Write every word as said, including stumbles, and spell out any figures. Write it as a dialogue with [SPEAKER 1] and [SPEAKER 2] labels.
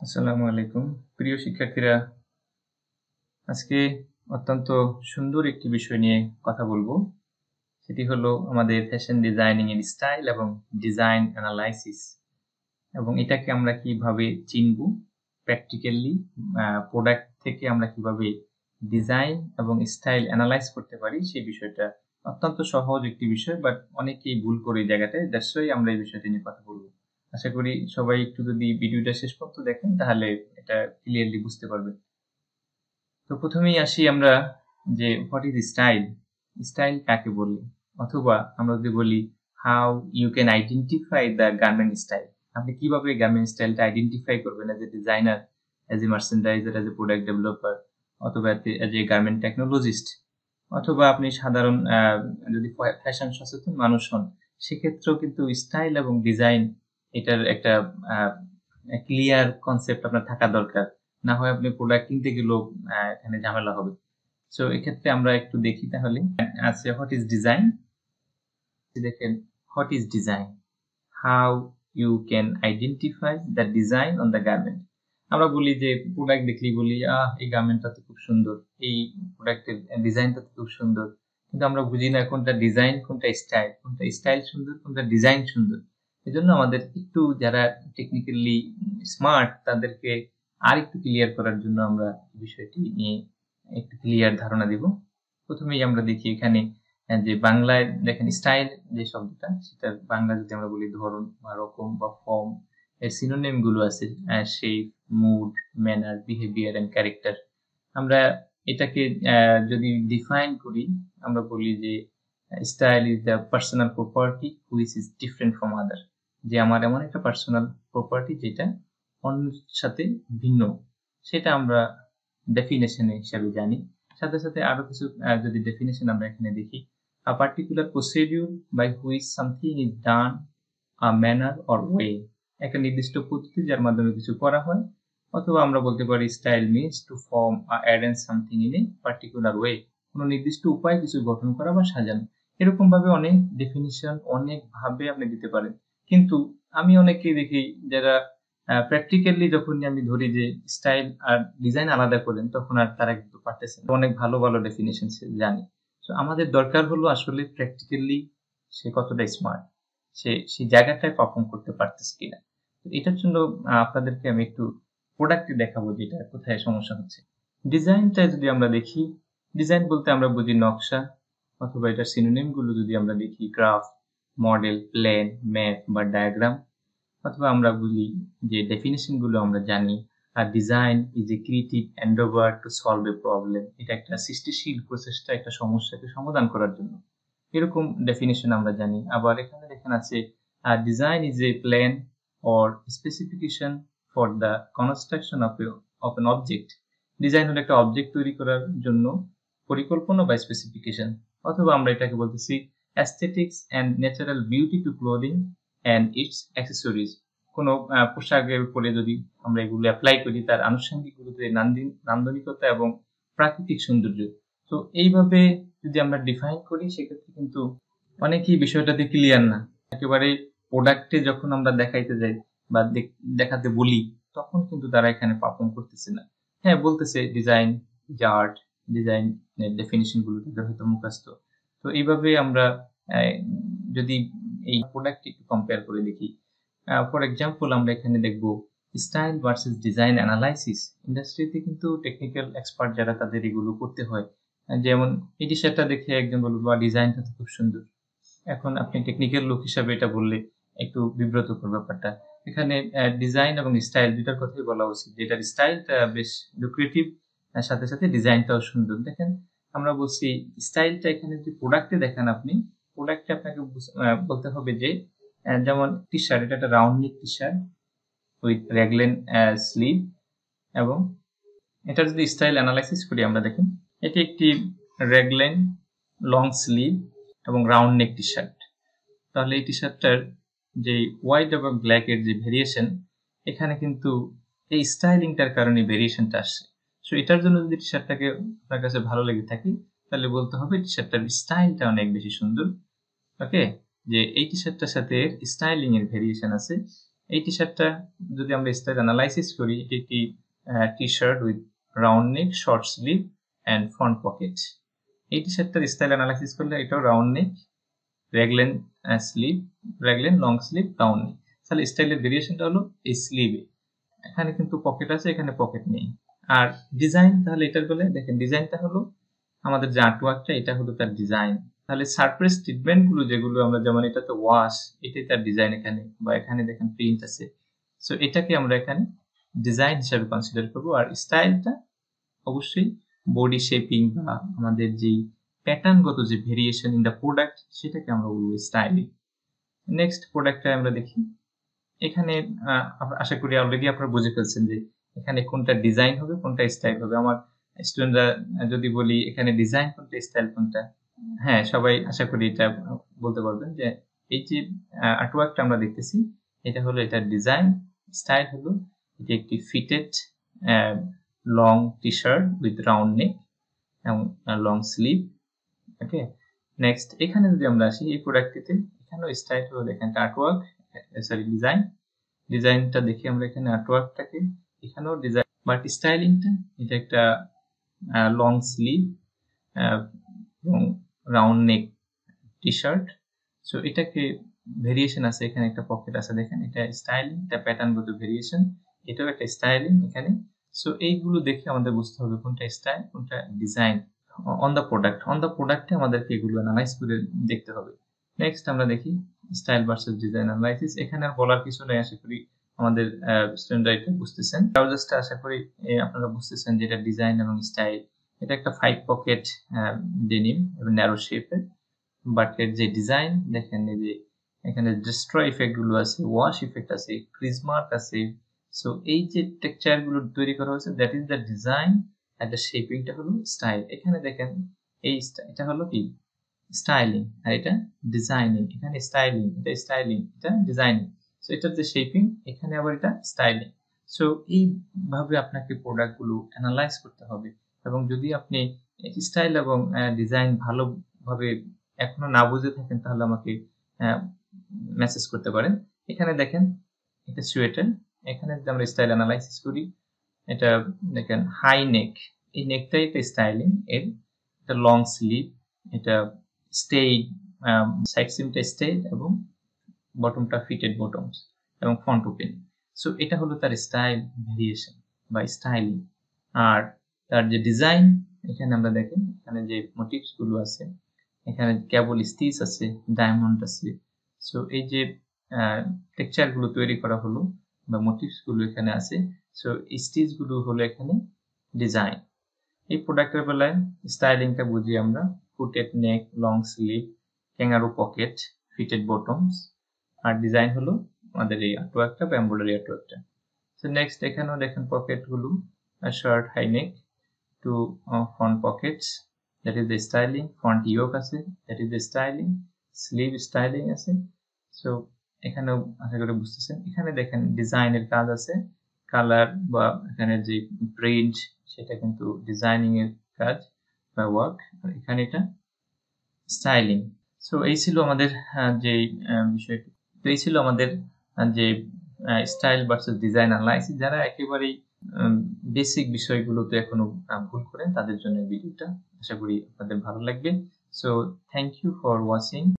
[SPEAKER 1] আসসালামু আলাইকুম প্রিয় শিক্ষার্থীরা, আজকে অত্যন্ত সুন্দর একটি বিষয় নিয়ে কথা বলবো। সেটি হলো আমাদের ফ্যাশন ডিজাইনিং এর স্টাইল এবং ডিজাইন অ্যানালাইসিস, এবং এটাকে আমরা কিভাবে চিনব প্র্যাকটিক্যালি, প্রোডাক্ট থেকে আমরা কিভাবে ডিজাইন এবং স্টাইল অ্যানালাইজ করতে পারি সেই বিষয়টা অত্যন্ত সহজ একটি বিষয়, বাট অনেকেই ভুল করে এই জায়গাটায়। দ্যাটস ওয়াই আমরা এই বিষয়টি নিয়ে কথা বলবো। আশা করি সবাই একটু যদি ভিডিওটা শেষ পর্যন্ত দেখেন তাহলে এটা ক্লিয়ারলি বুঝতে পারবেন। তো প্রথমেই আসি আমরা যে হোয়াট ইজ স্টাইল। স্টাইল কাকে বলি, অথবা আমরা যদি বলি how you can identify the garment style. আপনি কিভাবে গার্মেন্ট স্টাইলটা আইডেন্টিফাই করবেন as a designer, as a merchandiser, as a product developer, অথবা এজ এ গার্মেন্ট টেকনোলজিস্ট, অথবা আপনি সাধারণ যদি ফ্যাশন সচেতন মানুষ হন, সেক্ষেত্রেও কিন্তু স্টাইল এবং ডিজাইন এটার একটা ক্লিয়ার কনসেপ্ট আপনার থাকা দরকার। না হয় আপনি প্রোডাক্ট কিনতে গেলেও এখানে ঝামেলা হবে। সো এক্ষেত্রে আমরা একটু দেখি তাহলে আছে হোয়াট ইজ ডিজাইন। দেখেন, what is design, how you can identify the design on the garment. আমরা বলি যে প্রোডাক্ট দেখলেই বলি আহ এই গার্মেন্টটা তো খুব সুন্দর, এই প্রোডাক্টের ডিজাইনটা তো খুব সুন্দর, কিন্তু আমরা বুঝি না কোনটা ডিজাইন, কোনটা স্টাইল, কোনটা স্টাইল সুন্দর, কোনটা ডিজাইন সুন্দর। এজন্য আমাদের একটু যারা টেকনিক্যালি স্মার্ট তাদেরকে আর একটু ক্লিয়ার করার জন্য আমরা বিষয়টি নিয়ে একটু ক্লিয়ার ধারণা দিব। প্রথমেই আমরা দেখি এখানে যে বাংলায় দেখেন স্টাইল যে শব্দটা, সেটা বাংলা যদি আমরা বলি ধরন বা রকম বা ফর্ম, এর সিনোনিম গুলো আছে shape, mood, manner, behaviour and character. আমরা এটাকে যদি ডিফাইন করি, আমরা বলি যে style is the personal property which is different from other. যে আমার এমন একটা পার্সোনাল প্রপার্টি যেটা অন্যের সাথে ভিন্ন, সেটা আমরা ডেফিনেশন হিসাবে জানি। সাথে সাথে আরো কিছু যদি ডেফিনেশন আমরা এখানে দেখি, a particular procedure by which something is done, a manner or way, একটা নির্দিষ্ট পদ্ধতি যার মাধ্যমে কিছু করা হয়। অথবা আমরা বলতে পারি style means to form or arrange something in a particular way, কোনো নির্দিষ্ট উপায় কিছু গঠন করা বা সাজানো। এরকম ভাবে অনেক ডেফিনিশন অনেক ভাবে আপনি দিতে পারেন, কিন্তু আমি অনেককেই দেখি যারা প্র্যাকটিক্যালি যখন আমি ধরি যে স্টাইল আর ডিজাইন আলাদা করেন, তখন আর তারা কিন্তু পারতেছে না। অনেক ভালো ভালো ডেফিনেশন জানি। তো আমাদের দরকার হলো আসলে প্র্যাকটিক্যালি সে কতটা স্মার্ট, সে সেই জায়গাটায় পারফর্ম করতে পারতেছে কিনা। তো এটার জন্য আপনাদেরকে আমি একটু প্রোডাক্টে দেখাবো যেটা কোথায় সমস্যা হচ্ছে। ডিজাইনটা যদি আমরা দেখি, ডিজাইন বলতে আমরা বুঝি নকশা, অথবা এটার সিনোনিম গুলো যদি আমরা দেখি গ্রাফ, মডেল, প্ল্যান, ম্যাপ বা ডায়াগ্রাম, অথবা আমরা বলি যে ডেফিনেশন গুলো আমরা জানি। আর design is a creative endeavour to solve a problem, এটা একটা সৃষ্টিশীল প্রচেষ্টা একটা সমস্যাকে সমাধান করার জন্য, এরকম ডেফিনেশন আমরা জানি। আবার এখানে দেখেন আছে design is a plan or specification for the construction of of an object. Design হলো একটা অবজেক্ট তৈরি করার জন্য পরিকল্পনা বা স্পেসিফিকেশন। অথবা আমরা এটাকে বলতেছি aesthetics and natural beauty to clothing and its accessories. কোনো পোশাকের উপরে যদি আমরা এগুলো অ্যাপ্লাই করি, তার আনুষঙ্গিক গুলোতে নান্দনিকতা এবং প্রাকৃতিক সৌন্দর্য। তো এইভাবে যদি আমরা ডিফাইন করি, সেক্ষেত্রে কিন্তু অনেকেই বিষয়টাতে ক্লিয়ার না। একেবারে প্রোডাক্টে যখন আমরা দেখাইতে যাই বা দেখাতে বলি, তখন কিন্তু তারা এখানে পারফর্ম করতেছে না। হ্যাঁ, বলতেছে ডিজাইন যে আর্ট, ডিজাইন ডেফিনিশন গুলো তাদের হয়তো মুখস্থ। তো এইভাবে আমরা যদি এই প্রোডাক্ট একটু কম্পেয়ার করে দেখি, ফর এক্সাম্পল আমরা এখানে দেখবো স্টাইল ভার্সেস ডিজাইন অ্যানালাইসিস। ইন্ডাস্ট্রিতে কিন্তু টেকনিক্যাল এক্সপার্ট যারা, তাদের এগুলো করতে হয়। যেমন এই টি শার্টটা দেখে একজন বলবো বা ডিজাইনটা তো খুব সুন্দর, এখন আপনি টেকনিক্যাল লোক হিসাবে এটা বললে একটু বিব্রতকর ব্যাপারটা। এখানে ডিজাইন এবং স্টাইল দুটার কথাই বলা উচিত, যেটার স্টাইলটা বেশ লুক্রেটিভ, সাথে সাথে ডিজাইনটাও সুন্দর। দেখেন আমরা বলছি স্টাইলটা এখানে যদি প্রোডাক্টে দেখেন, আপনি প্রোডাক্টে আপনাকে বলতে হবে যে যেমন টি শার্ট, এটা একটা round neck T shirt with raglan sleeve, এবং এটা যদি স্টাইল অ্যানালাইসিস করি আমরা দেখেন এটি একটি রেগলেন লং স্লিভ এবং রাউন্ড নেক টি শার্ট। তাহলে এই টি শার্টটার যে হোয়াইট এবং ব্ল্যাক এর যে ভেরিয়েশন, এখানে কিন্তু এই স্টাইলিংটার কারণে ভেরিয়েশনটা আসছে। সো এটার জন্য যদি টি শার্টটাকে আপনার কাছে ভালো লেগে থাকে, তাহলে বলতে হবে টি শার্টটার স্টাইলটা অনেক বেশি সুন্দর। ওকে, যে এই টি শার্টটার সাথে স্টাইলিং এর ভেরিয়েশন আছে, এই টি শার্টটা যদি আমরা স্টাইল অ্যানালাইসিস করি, এটি একটি T shirt with round neck, short sleeve and front pocket. এই টি শার্টটার স্টাইল অ্যানালাইসিস করলে এটাও round neck, raglan sleeve, raglan long sleeve, round neck. তাহলে স্টাইলের ভেরিয়েশনটা হলো এই স্লিভে, এখানে কিন্তু পকেট আছে, এখানে পকেট নেই। আর ডিজাইন, তাহলে এটার বলে দেখেন ডিজাইনটা হলো আমাদের যে আর্টওয়ার্কটা, এটা হলো তার ডিজাইন। তাহলে সারফেস ট্রিটমেন্ট গুলো যেগুলো আমরা, যেমন এটা তো ওয়াশ, এটাই তার ডিজাইন এখানে, বা এখানে দেখেন প্রিন্ট আছে, সো এটাকে আমরা এখানে ডিজাইন হিসেবে কনসিডার করবো। আর স্টাইলটা অবশ্যই বডি শেপিং বা আমাদের যেই প্যাটার্নগত যে ভেরিয়েশন ইন দ্য প্রোডাক্ট, সেটাকে আমরা বলবো স্টাইলিং। নেক্সট প্রোডাক্টটা আমরা দেখি। এখানে আশা করি অলরেডি আপনারা বুঝে ফেলছেন যে এখানে কোনটা ডিজাইন হবে, কোনটা স্টাইল হবে। আমার স্টুডেন্টরা যদি বলি এখানে ডিজাইন কোনটা, স্টাইল কোনটা, হ্যাঁ সবাই আশা করি এটা বলতে পারবেন যে এই যে আর্টওয়ার্কটা আমরা দেখতেছি, এটা হলো এটা ডিজাইন। স্টাইল হলো এটি একটি fitted long T shirt with round neck এবং লং স্লিভ। ওকে, নেক্সট এখানে যদি আমরা আসি এই প্রোডাক্টটিতে, এখানেও স্টাইল হলো দেখেন আর্টওয়ার্ক, সরি ডিজাইন। ডিজাইনটা দেখি আমরা এখানে আর্টওয়ার্কটাকে, এখানেও ডিজাইন, বাট স্টাইলিংটা এটা একটা লং স্লিভ এবং round neck T shirt. So এটাকে ভেরিয়েশন আছে, এখানে একটা পকেট আছে দেখেন, এটা স্টাইলিং, এটা প্যাটার্নগত ভেরিয়েশন, এটাও একটা স্টাইলিং এখানে। সো এইগুলো দেখে আমাদের বুঝতে হবে কোনটা স্টাইল, কোনটা design on the product. On the প্রোডাক্টে আমাদেরকে এগুলো অ্যানালাইজ করে দেখতে হবে। নেক্সট আমরা দেখি স্টাইল ভার্সেস ডিজাইন অ্যানালাইসিস। এখানে আর বলার কিছু নেই, আশা করি আমাদের স্টুডেন্টরা এটা বুঝতেছেন। ট্রাউজার্সটা আশা করি আপনারা বুঝতেছেন যে এটা ডিজাইন এবং স্টাইল। এটা একটা ফাইভ পকেট ডেনিম এবং ন্যারো শেপের, বাট এর যে ডিজাইন দেখেন, এই যে এখানে ডিস্ট্রয় ইফেক্ট গুলো আছে, ওয়াশ ইফেক্ট আছে, ক্রিজ মার্ক আছে। সো এই যে টেক্সচার গুলো তৈরি করা হয়েছে, দ্যাট ইজ দ্য ডিজাইন, আর দ্য শেপিংটা হলো স্টাইল। এখানে দেখেন এই এটা হলো কি স্টাইলিং, আর এটা ডিজাইনিং। এখানে স্টাইলিং, এটা স্টাইলিং, এটা ডিজাইনিং। সো এটার যে শেপিং, এখানে আবার এটা স্টাইলিং। সো এইভাবে আপনাকে প্রোডাক্ট গুলো অ্যানালাইজ করতে হবে। এবং যদি আপনি স্টাইল এবং ডিজাইন ভালোভাবে এখনো না বুঝে থাকেন, তাহলে আমাকে মেসেজ করতে পারেন। এখানে দেখেন এটা সোয়েটার, এখানে যদি আমরা স্টাইল অ্যানালাইসিস করি, এটা দেখেন হাই নেক, এই নেকটাই একটা স্টাইলিং এর, এটা লং স্লিভ, এটা স্টেড, সাইড সিমটা স্টেড এবং বটমটা ফিটেড বটমস এবং ফ্রন্ট ওপেন। সো এটা হলো তার স্টাইল ভেরিয়েশন বা স্টাইলিং। আর তার যে ডিজাইন, এখানে আমরা দেখেন এখানে যে মোটিভস গুলো আছে, এখানে কেবল স্টিচ আছে, ডায়মন্ড আছে। সো এই যে টেক্সচার গুলো তৈরি করা হলো বা মোটিভস গুলো এখানে আছে, সো স্টিচ গুলো হলো এখানে ডিজাইন। এই প্রোডাক্টের বেলায় স্টাইলিংটা বুঝি আমরা hooded neck, long sleeve, kangaroo pocket, fitted bottoms. আর ডিজাইন হলো আমাদের এই আর্টওয়ার্কটা বা এমব্রয়ডারি আর্টওয়ার্কটা। সো নেক্সট এখানেও দেখেন পকেট গুলো, short high neck two front pockets, that is the styling, front yoke আছে, that is the styling, sleeve styling আছে। সো এখানেও আশা করি বুঝতেছেন। এখানে দেখেন ডিজাইনের কাজ আছে, কালার বা এখানে যে প্রিন্ট, সেটা কিন্তু ডিজাইনিং এর কাজ বা ওয়ার্ক। আর এখানে এটা স্টাইলিং। সো এই ছিল আমাদের যে বিষয়টি, তো এই ছিল আমাদের যে স্টাইল ভার্সেস ডিজাইন অ্যানালাইসিস। যারা একেবারেই বেসিক বিষয়গুলোতে এখনো ভুল করেন, তাদের জন্য ভিডিওটা আশা করি আপনাদের ভালো লাগবে। So thank you for watching.